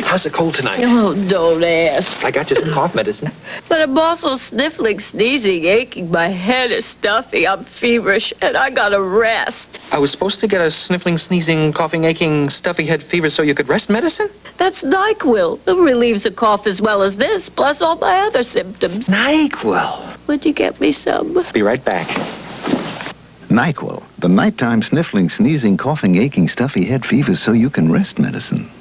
How's the cold tonight? Oh, don't ask. I got you some cough medicine. But I'm also sniffling, sneezing, aching. My head is stuffy. I'm feverish, and I gotta rest. I was supposed to get a sniffling, sneezing, coughing, aching, stuffy head fever so you could rest medicine? That's NyQuil. It relieves a cough as well as this, plus all my other symptoms. NyQuil. Would you get me some? Be right back. NyQuil, the nighttime sniffling, sneezing, coughing, aching, stuffy head fever so you can rest medicine.